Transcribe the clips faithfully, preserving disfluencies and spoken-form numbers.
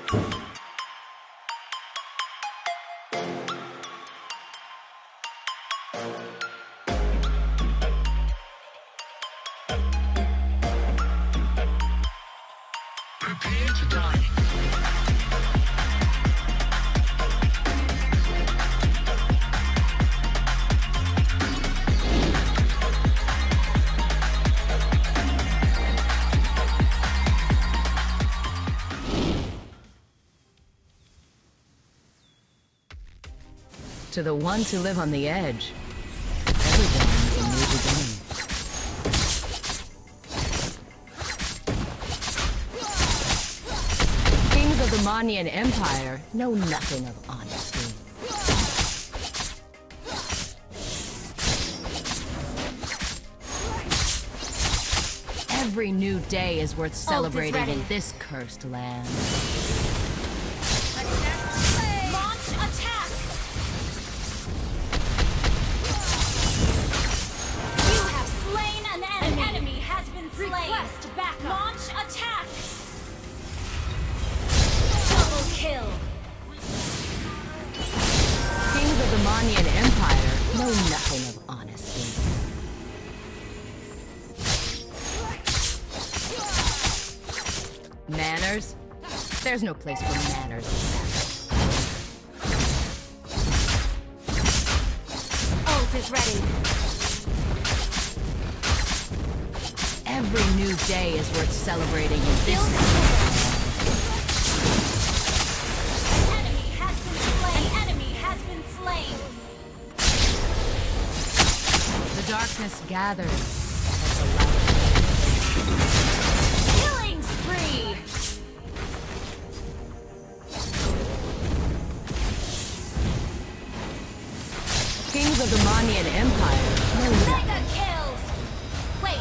Prepare to die. To the ones who live on the edge, every dawn is a new beginning. Kings of the Manian Empire know nothing of honesty. Every new day is worth celebrating in this cursed land. Request backup. Launch attack. Double kill. Kings of the Manian Empire know nothing of honesty. Manners? There's no place for manners in that. Ult is ready. Every new day is worth celebrating in this An enemy has been slain. An enemy has been slain. The darkness gathers. Killing spree. Kings of the Manian Empire know Mega nothing. kills. Wait.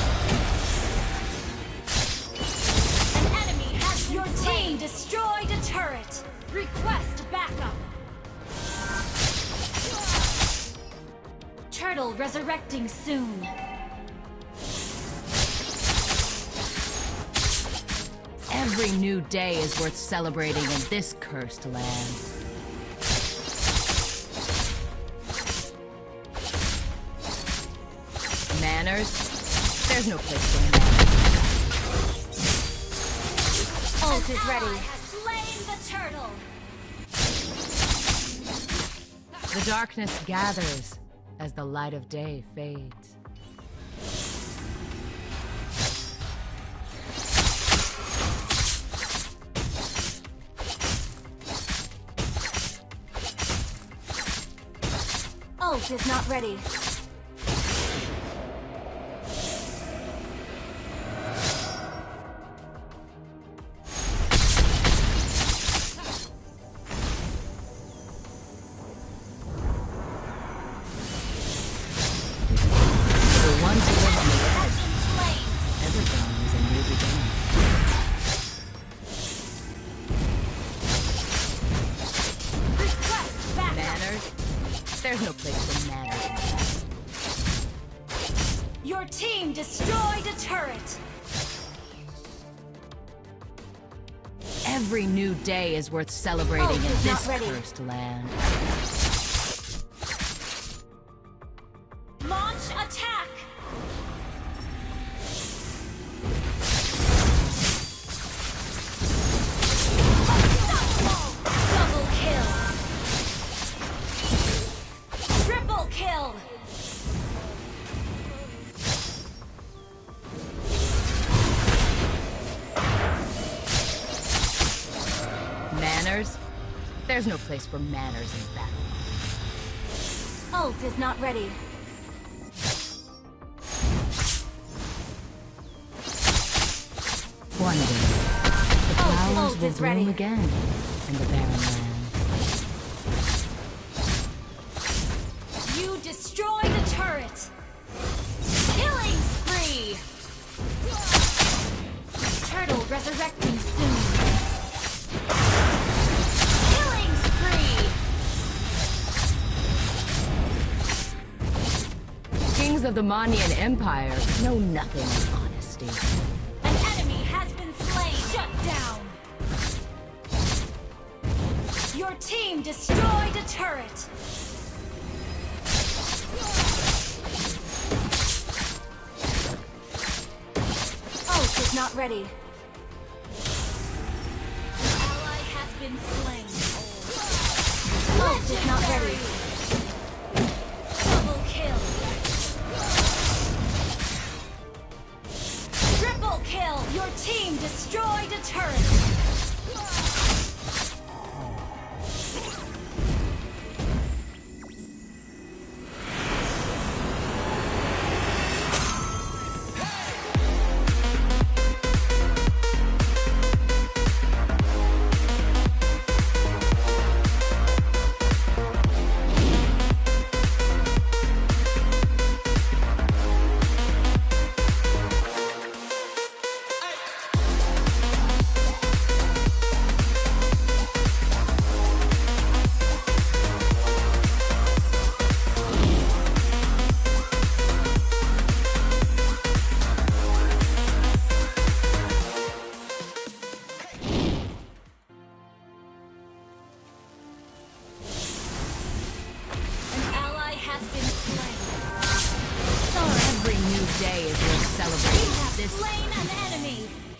Your team destroyed a turret. Request backup. Turtle resurrecting soon. Every new day is worth celebrating in this cursed land. Manners? There's no place for manners. Ult is ready. Has slain the turtle. The darkness gathers as the light of day fades. Ult is not ready. There's no place for manners. Your team destroyed a turret. Every new day is worth celebrating Oh, in it's this not ready. cursed land. Launch attack. Unstoppable. Double kill. Triple kill. Manners? There's no place for manners in battle. Ult is not ready. One day, the Oh, flowers ult will is bloom ready. again in the barren land. You destroyed a turret. Killing spree. Turtle resurrecting soon. Killing spree. Kings of the Manian Empire know nothing of honesty. An enemy has been slain. Shut down. team destroyed a turret. Ult is not ready. An ally has been slain. Ult is not ready. Double kill. Triple kill. Your team destroyed a turret. Day is worth celebrating. You have This slain an enemy.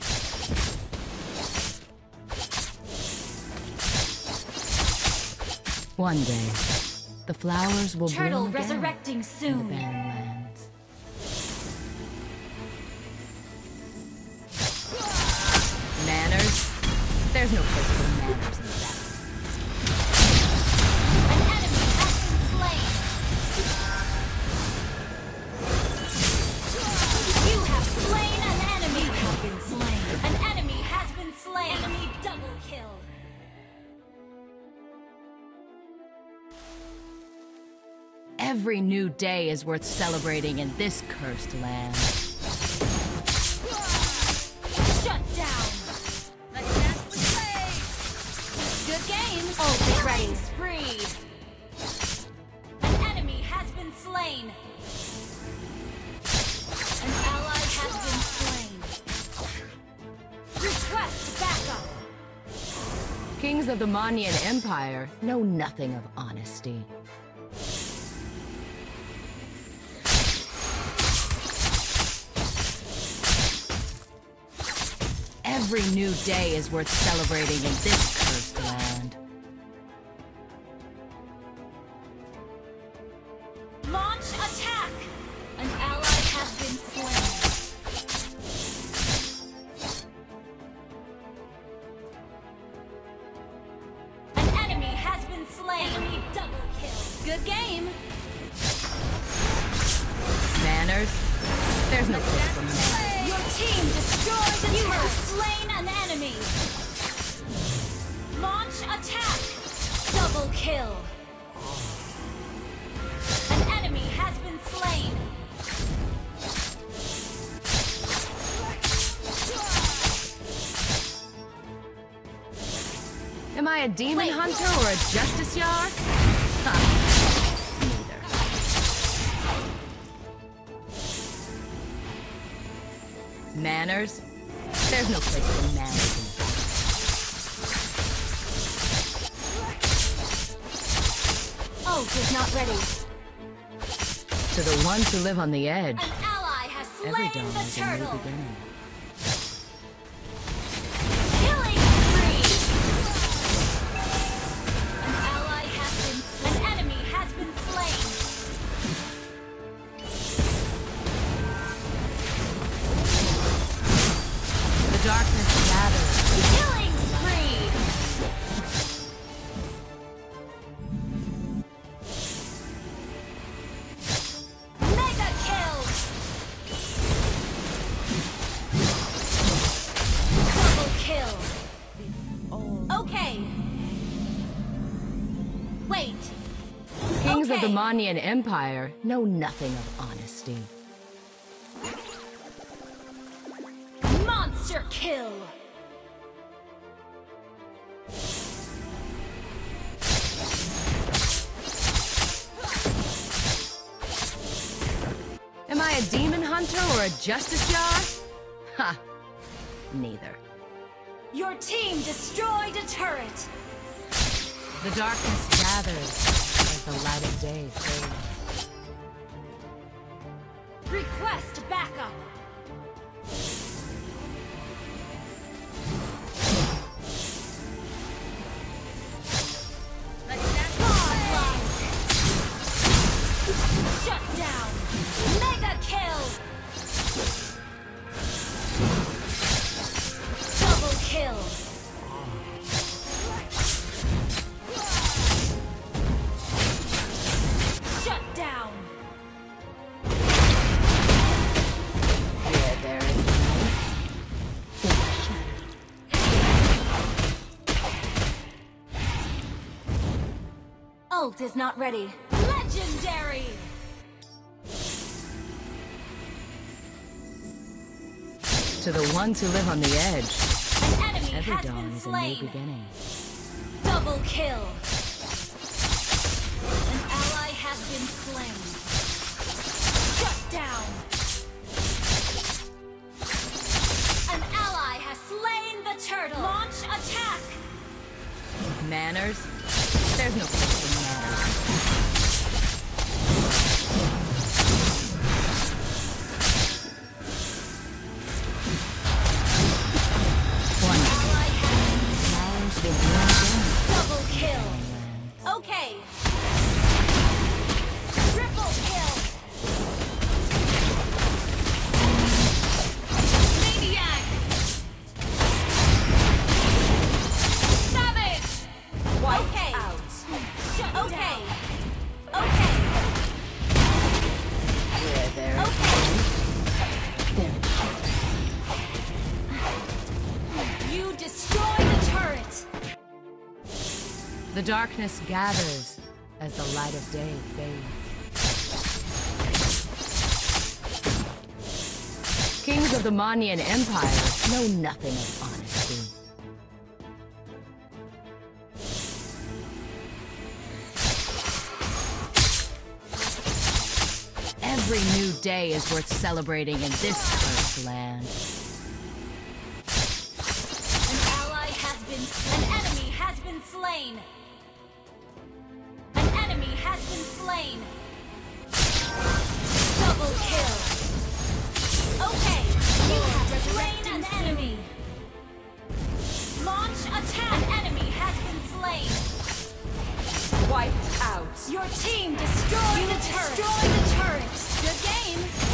one day, the flowers will Turtle bloom again resurrecting in the soon. barren lands. Manners? There's no place for manners in that. An enemy has been slain. You have slain an enemy. You have been slain. An enemy has been slain. Enemy double kill. Every new day is worth celebrating in this cursed land. Shut down. The death was played. Good game. Ult is ready. Spree. An enemy has been slain. An ally has been slain. Request backup. Kings of the Manian Empire know nothing of honesty. Every new day is worth celebrating in this cursed land. Launch attack! An ally has been slain. An enemy has been slain. Enemy double kill. Good game. Manners? There's no place for manners. Your team destroyed the You have slain an enemy. Launch attack. Double kill. An enemy has been slain. Am I a demon Wait. hunter or a justice yard? Huh. Neither. Manners? There's no place for manners in Ult is not ready. To the ones who live on the edge, An ally has every slain dawn the is a new turtle. beginning. Killing spree. An ally has been slain. An enemy has been slain. The darkness gathers. Killing spree. Mega kill. Double kill. Okay. Wait. Kings of the Okay. Manian Empire know nothing of honesty. Monster kill. Am I a demon hunter or a justice yard? Ha! Neither. Your team destroyed a turret. The darkness gathers as the light of day fades. Request backup. Godlike. Shut down. Mega kill. Double kill. Shut down. Where there is Ult is not ready. Legendary. to the ones who live on the edge. An enemy Every has dawn been is a new slain. beginning. Double kill. An ally has been slain. Shut down. An ally has slain the turtle. Launch attack. Manners? There's no place for manners. Double kill. Okay. Triple kill. Maniac. Savage. Okay. Out. Shut okay. Down. Okay. Where there is Okay. there. You destroy the turret. The darkness gathers as the light of day fades. Kings of the Manian Empire know nothing of honesty. Every new day is worth celebrating in this cursed land. An ally has been An enemy has been slain. An enemy has been slain. Double kill. Okay, you have slain an enemy. Launch attack. An enemy has been slain. Wiped out. Your team destroyed the turret. Destroy the turret. Good game.